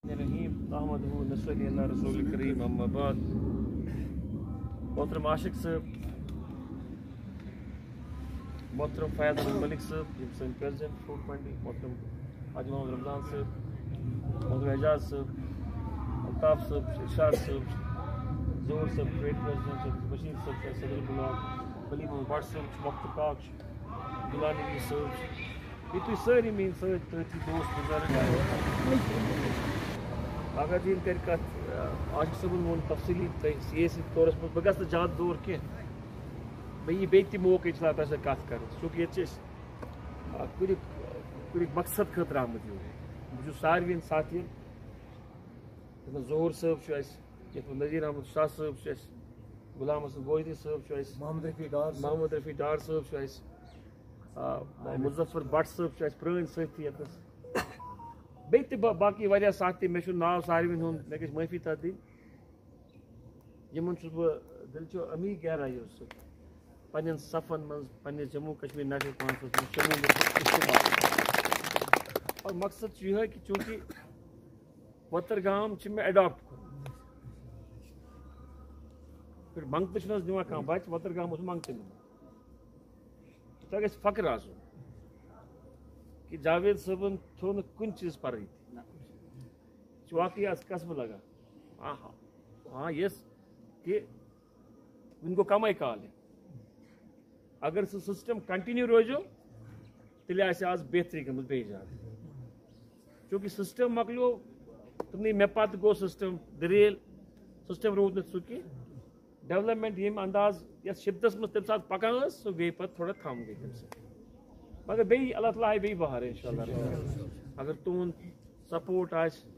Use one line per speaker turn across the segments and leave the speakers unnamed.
رحیم احمد نصلی اللہ رسول کریم اما بعد محترم عاشق صاحب محترم فیاض احمد ملک صاحب یم سن پریزیڈنٹ فروٹ منڈی محترم حاجی محمد رمضان صاحب محترم اعجاز صاحب الطاف صاحب ارشاد صاحب ظہور صاحب ٹریڈ پریزیڈنٹ بشیر صاحب صدر بلاک ولی محمد بٹ صاحب وقت کاک گلانی صاحب یہ تھی ساری میری سۭتۍ دوست بزرگ اگر جی کر کت عاشق صٲبن وون تفصیلی سیاسی طورس مز بہ گژھِ نہٕ زیادٕ دوٗر کینٛہہ بہٕ یی بیٚیہِ تہِ موقعہٕ اِنشاء اللہ تۄہہِ سۭتۍ کتھ کرٕنۍ چوٗنٛکہِ ییٚتہِ چھِ أسۍ کُنہِ مقصد خٲطرٕ آمٕتۍ یور بہٕ چھُس ساروِین ساتھین یتھ منٛز ظہوٗر صٲب چھُ اَسہِ یتھ منٛز نذیٖر احمد شاہ صٲب چھُ اَسہِ غلام حسن گوجری صٲب چھُ اَسہِ محمد رفیع ڈار صٲب چھُ اَسہِ مظفر بٹ صٲب چھُ اَسہِ پرٛٲنۍ سٲتھی ییٚتنس بیٚیہِ تہِ باقٕے واریاہ ساتھی مےٚ چھُنہٕ ناو ساروِین ہُنٛد مےٚ گژھِ معٲفی تتھ دِنۍ یِمن چھُس بہٕ دِلچو امی گہرایو سۭتۍ پننٮ۪ن صفن منٛز پننِس جموں کشمیٖر نیشنل کانفرنس منٛز شموٗلیت استعمال اور مقصد چھُ یِہوے کہِ چوٗنٛکہِ وتر گام چھِ مےٚ اٮ۪ڈاپٹ کوٚرمُت منٛگتہٕ چھُنہٕ حظ دِوان کانٛہہ بچہٕ وتر گام اوس منٛگتہٕ نِوان تۄہہِ گژھِ فخر آسُن کہ جاوید صٲبن تھوٚو نہٕ کُنہِ چیٖز پرٲنی چھُ واقعی آز قسمہٕ لگان ہاں یس کہ وُنہِ گوٚو کمٕے کال اگر سُہ سسٹم کنٹِنیو روزیو تیٚلہِ آسہِ آز بہتری گٔمٕژ بیٚیہِ زیادٕ چوٗنٛکہِ سسٹم مۄکلیو تِمنٕے مےٚ پتہٕ گوٚو سسٹم دٔریل سسٹم روٗد نہٕ سُہ کینٛہہ ڈیولپمنٹ ییٚمہِ انداز یتھ شدتس منٛز تمہِ ساتہٕ پکان ٲس سۄ گٔیے پتہٕ تھوڑا تھم گٔیے تمہِ سۭتۍ مگر بیٚیہِ اللہ تعالیٰ آیہِ بیٚیہِ بہار انشاء اللہ اگر تُہُنٛد سپورٹ آسہِ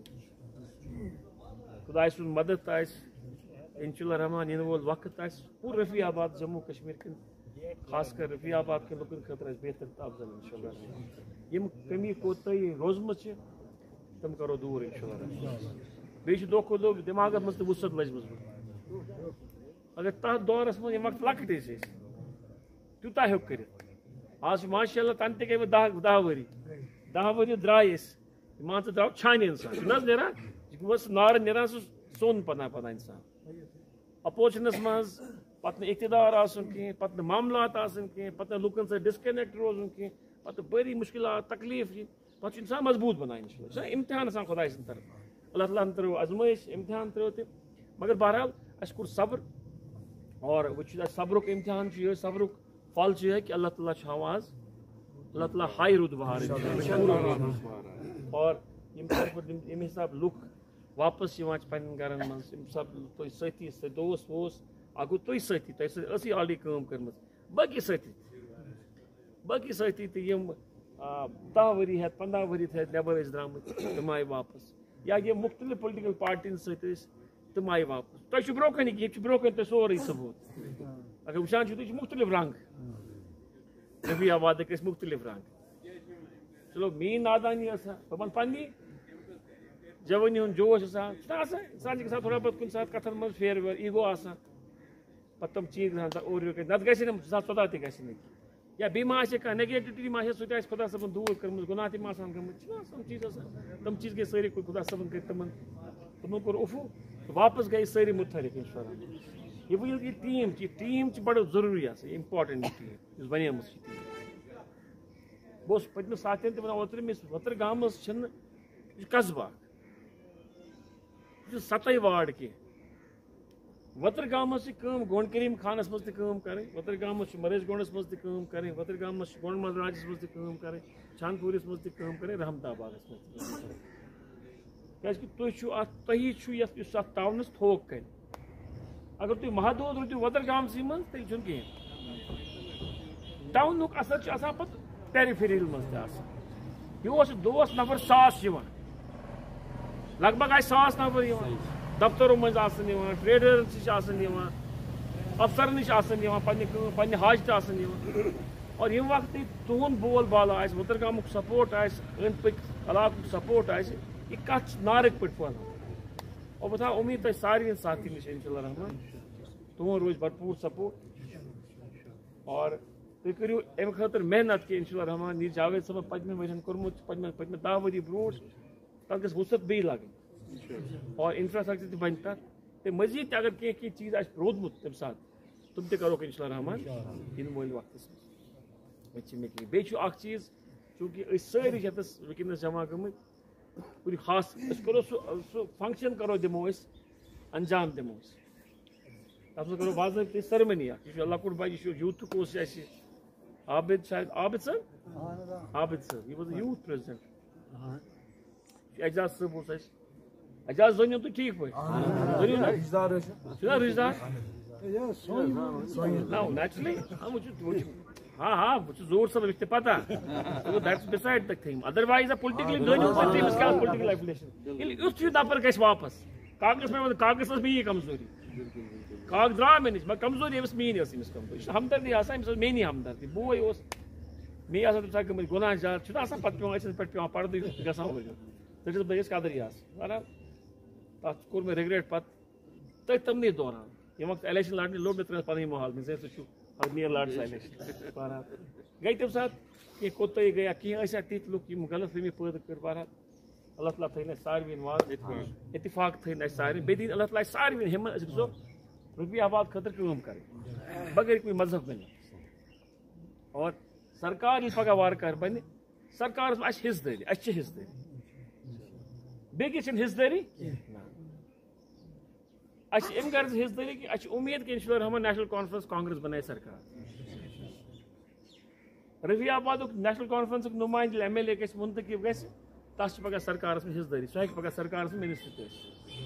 خۄداے سُنٛد مدد آسہِ انشاء اللہ رحمان یِنہٕ وول وقت آسہِ پوٗرٕ رفیع آباد جموں کشمیٖر کٮ۪ن خاص کر رفیع آباد کٮ۪ن لُکن خٲطرٕ آسہِ بہتر تہٕ افضل انشاء اللہ یِم کمی کوتٲہی روزمٕژ چھِ تِم کرو دوٗر انشاء اللہ بیٚیہِ چھُ دۄہ کھۄتہٕ دۄہ دٮ۪ماغس منٛز تہِ وُسعت لٔجمٕژ اگر تتھ دورس منٛز ییٚمہِ وقتہٕ لۄکٕٹۍ ٲسۍ أسۍ تیوٗتاہ ہیوٚک کٔرِتھ آز چھُ ماشاء اللہ تنہٕ تہِ گٔے وۄنۍ دہ ؤری 10 ؤری درٛاے أسۍ مان ژٕ درٛاو چھانہِ انسان چھُنہٕ حظ نیران یہِ اوس نارٕ نیران سُہ سوٚن پتہٕ انسان اپوزِشنس منٛز پتہٕ نہٕ اقتدار آسُن کینٛہہ پتہٕ نہٕ معاملات آسٕنۍ کینٛہہ پتہٕ نہٕ لُکن سۭتۍ ڈسکنیکٹ روزُن کینٛہہ پتہٕ بٔری مُشکلات تکلیٖف یِنۍ پتہٕ چھُ انسان مضبوٗط بنان انشاء اللہ چھُنہ امتحان آسان خۄداے سٕنٛدِ طرفہٕ اللہ تعالیٰ ہن ترٲو ازمٲیش امتحان ترٲو تٔمۍ مگر بہرحال اَسہِ کوٚر صبر اور وۄنۍ چھُ اَسہِ صبرُک امتحان چھُ یِہوے صبرُک پھل چھُ یِہوے کہِ اللہ تعالیٰ چھُ ہاوان آز اللہ تعالیٰ ہایہِ رُت بہار اور ییٚمہِ طرفہٕ ییٚمہِ حسابہٕ لُکھ واپس یِوان چھِ پننٮ۪ن گرن منٛز ییٚمہِ حسابہٕ تُہۍ سٲتھی سۭتۍ دوس ووس اکھ گوٚو تُہۍ سٲتھی تۄہہِ سۭتۍ ٲسٕے آلریڈی کٲم کٔرمٕژ باقٕے سٲتھی تہِ یِم 10 ؤری ہٮ۪تھ 15 ؤری ہٮ۪تھ نٮ۪بر ٲسۍ درٛامٕتۍ تِم آیہِ واپس یا یِم مُختٔلِف پُلٹِکل پارٹین سۭتۍ ٲسۍ تِم آیہِ واپس تۄہہِ چھُو برونٛہہ کَنہِ ییٚتہِ چھُ برونٛہہ کَنہِ تۄہہِ سورُے ثبوٗت اگر وٕچھان چھِو تُہۍ چھِ مُختٔلِف رنٛگ رفیع آبادٕکۍ ٲسۍ مُختٔلِف رنٛگ چلو میٲنۍ نادانی ٲس بہٕ وَنہٕ پننی جوٲنی ہُنٛد جوش آسان چھُنہ آسان اِنسان چھُ گژھان تھوڑا بہت کُنہِ ساتہٕ کتھن منٛز پھیرٕ ویرٕ ایٖگو آسان پتہٕ تِم چیٖز گژھان اورٕ یورٕ کٔرِتھ نتہٕ گژھِ نہٕ 2014 تہِ گژھِ نہٕ یا بیٚیہِ ما آسہِ کانٛہہ نگیٹِوٹی ما آسہِ سُہ تہِ آسہِ خۄدا صٲبن دوٗر کٔرمٕژ گۄناہ تہِ ما آسان گٔمٕتۍ چھِنہ آسان چیٖز آسان تِم چیٖز گٔے سٲری خۄدا صٲبن کٔرۍ تِمن کوٚر عفوٗ تہٕ واپس گٔے سٲری مُتحرِک اِنشاء اللہ یہِ ٹیٖم چھِ یہِ ٹیٖم چھِ بڑٕ ضروٗری آسان اِمپاٹنٹ یہِ ٹیٖم یُس بنیمٕژ چھِ ٹیٖم بہٕ اوسُس پٔتمہِ ساتھٮ۪ن تہِ ونان اوترٕ مےٚ وتر گامس چھِنہٕ یہِ چھُ قصبہٕ اکھ یہِ چھُ 7 واڑ کینٛہہ وتر گامس چھِ کٲم گونڈ کریم خانس منٛز تہِ کٲم کرٕنۍ وتر گامس چھِ مریش گونڈس منٛز تہِ کٲم کرٕنۍ وتر گامس چھِ گونڈ مل راجس منٛز تہِ کٲم کرٕنۍ چھانپوٗرِس منٛز تہِ کٲم کرٕنۍ رحمت آبادس منٛز تہِ کٲم کرٕنۍ کیازِ کہِ تُہۍ چھِو اتھ تۄہی چھُ یُس اتھ ٹاونس تھوک کرِ اگر تُہۍ محدوٗد روٗزِو وتر گامسٕے منٛز تیٚلہِ چھُنہٕ کِہینۍ ٹاونُک اثر چھُ آسان پتہٕ پیرِفیرل منٛز تہِ آسان یور چھِ دۄہس نفر 1000 یِوان لگ بگ آسہِ 1000 نفر یِوان دفترو منٛز آسان یِوان ٹریڈرن نِش آسان یِوان افسرن نِش آسان یِوان پننہِ کٲم پننہِ حاجتہِ آسان یِوان اور ییٚمہِ وقتہٕ تُہُنٛد بول بالا آسہِ وتر گامُک سپورٹ آسہِ أنٛدۍ پٔکۍ علاقُک سپورٹ آسہِ یہِ کتھ چھِ نارٕکۍ پٲٹھۍ پھٔہلان اور بہٕ تھاوٕ اُمید تۄہہِ ساروِین ساتھی نِش انشاء اللہ رحمان تُہُنٛد روزِ بھرپوٗر سپورٹ اور تُہۍ کٔرِو اَمہِ خٲطرٕ محنت کہِ انشاء اللہ رحمان یہِ جاوید صٲبن پٔتمہِ ؤرۍ یَن کوٚرمُت پٔتمہِ 10 ؤری برونٛٹھ تک گژھِ وسعت بیٚیہِ لگٕنۍ اور انفراسٹرکچر تہِ بنہِ تتھ تہٕ مزیٖد تہِ اگر کینٛہہ چیٖز آسہِ روٗدمُت تمہِ ساتہٕ تِم تہِ کروکھ انشاء اللہ رحمان یِنہٕ وٲلۍ وقتس منٛز مےٚ چھِ بیٚیہِ چھُ اکھ چیٖز چوٗنٛکہِ أسۍ سٲری چھِ ییٚتس وٕنکیٚنس جمع گٔمٕتۍ کُنہِ خاص أسۍ کرو سُہ فنکشن کرو دِمو أسۍ انجام دِمو أسۍ تتھ منٛز کرو باضٲبطہٕ سرمنی اکھ یہِ چھُ لۄکُٹ بچہِ یہِ چھُ یوٗتھُک اوس اَسہِ عابد شاید عابد صٲب یہِ واز یوٗتھ پریزیڈنٹ اعجاز صٲب اوس اَسہِ اعجاز زٲنِو تُہۍ ٹھیٖک پٲٹھۍ زٲنِو نا چھُنا رِشدار نیچرلی ہاں بہٕ چھُس ظہوٗر صٲب مےٚ چھِ تہِ پتہ that is beside the thing otherwise politically زٲنِو تُہۍ تٔمِس کیٛاہ پُلٹِکل ایفِلیشن ییٚلہِ یُتھ ہیوٗ نفر گژھِ واپس کاغذس مےٚ ووٚن کاغذس ٲس میٛٲنی کمزوری کاغذ درٛاو مےٚ نِش مگر کمزوری أمِس میٛٲنی ٲس أمِس کمزوری یہِ چھِ ہمدردی آسان أمِس ٲس میٛٲنی ہمدردی بوے اوس مے آسان تَمہِ ساتہٕ گٔمٕتۍ گۄناہ زیادٕ چھُنہ آسان پتہٕ پیٚوان أچھن پٮ۪ٹھ پیٚوان پردٕ گژھان ژٔٹِس بہٕ أکِس قدرٕے آسان بہرحال تتھ کوٚر مےٚ رِگریٹ پتہٕ تٔتھۍ تِمنٕے دوران ییٚمہِ وقتہٕ الیکشن لڑنہِ لوٚڑ مےٚ ترٛٲوِس پنٕنۍ مال مےٚ ژٕ چھُ نیر لڑ سا الیکشن بہرحال گٔے تمہِ ساتہٕ کینٛہہ کوتٲہی گٔیا کینٛہہ ٲسۍ تِتھۍ لُکھ یِم غلط فہمی پٲدٕ کٔر بہرحال اللہ تعالیٰ تھٲیِن اَسہِ ساروِین واز اتفاق تھٲیِن اَسہِ سارنٕے بیٚیہِ دِنۍ اللہ تعالیٰ اَسہِ ساروِین ہِمت أسۍ گژھو رۄپیہِ آباد خٲطرٕ کٲم کَرٕنۍ بغٲر کُنہِ مذہب بَنہِ اور سرکار ییٚلہِ پگاہ وارٕ کارٕ بَنہِ سرکارس منٛز اَسہِ حِصہٕ دٲری اَسہِ چھِ حِصہٕ دٲری بیٚکِس چھِنہٕ حِصہٕ دٲری اَسہِ چھِ اَمہِ غرض حِصہٕ دٲری کہِ اَسہِ چھِ اُمید کہِ اِنشاء اللہ رحمان نیشنل کانفرنس کانگریس بنایہِ سرکار رفیع آبادُک نیشنل کانفرنسُک نُمایندٕ ییٚلہِ ایم ایل اے گژھِ مُنتخب گژھِ تَتھ چھِ پگاہ سرکارس منٛز حِصہٕ دٲری سُہ ہیٚکہِ پگاہ سرکارس منٛز مِنسٹر تہِ ٲسِتھ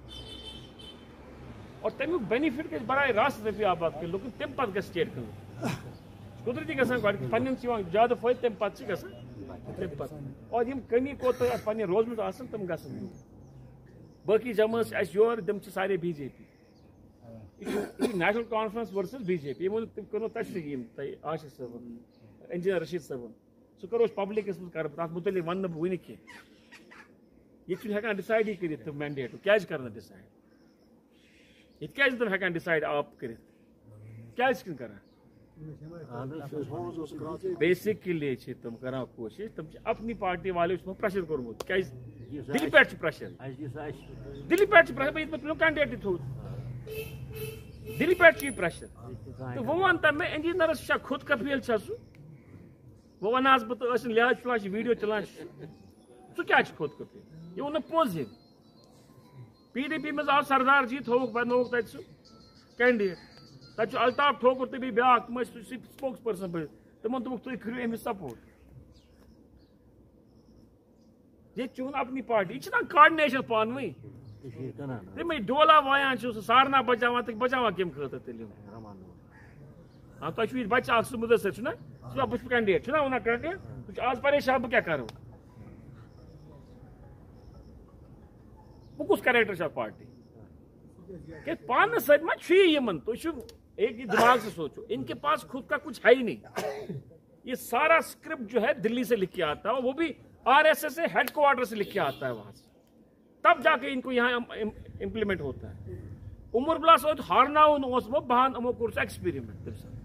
اور تَمیُک بینِفٹ گژھِ برائے راست رفیع آباد کٮ۪ن لُکن تَمہِ پتہٕ گژھِ سٹیٹ کٔمٕے قدرتی گژھان گۄڈٕ پنٕنٮ۪ن چھِ یِوان زیادٕ فٲیدٕ تَمہِ پتہٕ چھِ گژھان تَمہِ پتہٕ اور یِم کٔمی کوتاہ اَتھ پنٕنہِ روزمٕژ آسان تِم گژھن نہٕ باقٕے جمٲژ چھِ اَسہِ یورٕ تِم چھِ سارے بی جے پی یہِ چھُ National Conference versus B J P یِمو تِم کوٚرمُت تشریح یِم تۄہہِ آشف صٲبن انجینئر رشیٖد صٲبن سُہ کرو أسۍ پبلکس منٛز کرٕ بہٕ تتھ مُتعلق ونہٕ نہٕ بہٕ وُنہِ کینٛہہ ییٚتہِ چھُنہٕ ہٮ۪کان ڈِسایڈٕے کٔرِتھ تِم مینڈیٹ کیازِ کرن نہٕ ڈِسایڈ ییٚتہِ کیازِ نہٕ تِم ہٮ۪کان ڈِسایڈ آپ کٔرِتھ کیازِ چھِنہٕ کران بیسِکلی چھِ تِم کران کوٗشش تِم چھِ اپنی پارٹی والیو چھُ تِمن پریشر کوٚرمُت کیازِ دِلہِ پٮ۪ٹھ چھُ پریشر دِلہِ پٮ۪ٹھ چھُ پریشر یِتھ پٲٹھۍ کینڈِڈیٹ تہِ تھوٚوُت دِلہِ پٮ۪ٹھ چھُ یہِ پریشر تہٕ وۄنۍ وَن تہٕ مےٚ انجینئرس چھا خود کفیل چھا سُہ وۄنۍ وَنہٕ بہٕ تہٕ ٲسِن لحاظ فِلحال چھِ ویٖڈیو چلان ژٕ کیٛاہ چھُ خود کفیل یہِ ووٚن نہٕ پوٚز ییٚمۍ پی ڈی پی منٛز آو سردار جی تھووُکھ بنووُکھ تَتہِ سُہ کینڈِڈیٹ تَتہِ چھُ الطاف ٹھوکُر تہٕ بیٚیہِ بیٛاکھ تِم ٲسۍ سپوکس پٔرسن بٔرِتھ تِمن دوٚپُکھ تُہۍ کٔرِو أمِس سپورٹ ییٚتہِ چھُ اپنی پارٹی یہِ چھِنہ کاڈِنیشن پانہٕ ؤنۍ تِمے ڈولا وایان چھُ سُہ سارنا بچاوان تہٕ بچاوان کَمہِ خٲطرٕ تیٚلہِ ہاں تۄہہِ چھُو ییٚتہِ بچہٕ اکھ سُہ مُدثر چھُنہ ژٕ دَپ بہٕ چھُس کینڈِڈیٹ چھُنہ وَنان کینڈِڈیٹ ژٕ چھُ آز پریشان بہٕ کیٛاہ کرو بہٕ کُس کریکٹر چھُ اَتھ پارٹی کہ پانس سۭتۍ ما چھُ یہِ یِمن تُہۍ چھِو ایک ہی دماغ سے سوچو ان کے پاس خود کا کچھ ہے ہی نہیں یہ سارا اسکرپٹ جو ہے دلی سے لکھ کے آتا ہے وہ بھی آر ایس ایس سے ہیڈ کوارٹر سے لکھ کے آتا ہے وہاں سے تب جا کے ان کو یہاں امپلیمنٹ ہوتا ہے عمر بلاس ہارناؤن بہان یِمو کوٚر سُہ ایکسپیرمنٹ تمہِ ساتہٕ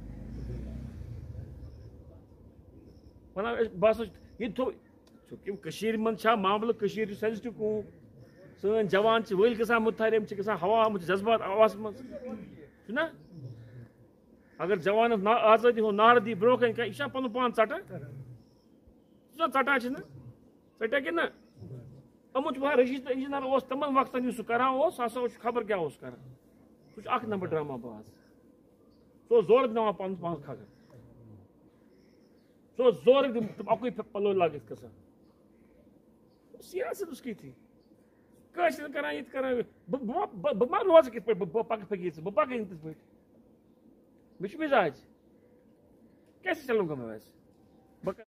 ونان بہٕ ہسا یہِ تھوٚو چوٗنٛکہِ کٔشیٖرِ منٛز چھا معاملہٕ کٔشیٖر چھِ سینسٹِو قوم سٲنۍ جوان چھِ ؤلۍ گژھان مُتحرِم چھِ گژھان ہوا آمُت جذبات آوازس منٛز چھُنہ اگر جوانس آزٲدی ہُنٛد نعرٕ دی برونٛہہ کَنہِ یہِ چھا پنُن پان ژٹان ژٕ ژٹان چھِنہ ژٹیا کِنہٕ نہ یِمن چھُ باسان رشیٖد انجینئر اوس تِمن وقتن یُس سُہ کران اوس سُہ ہسا اوس خبر کیٛاہ اوس کران سُہ چھُ اکھ نمبر ڈرامہ باز سُہ اوس زورٕ دِوان پنُن پان کھگن سُہ اوس زورٕ تِم اکُے پلو لٲگِتھ گژھان سیاست اوس کِتھی کٲشرٮ۪ن کران ییٚتہِ کران بہٕ ما روزٕ کِتھ پٲٹھۍ بہٕ پکہٕ فقیٖر ژٕ بہٕ پکہٕ تِتھ پٲٹھۍ مےٚ چھُ مِزاج کیسے چلوں گا میں ویسے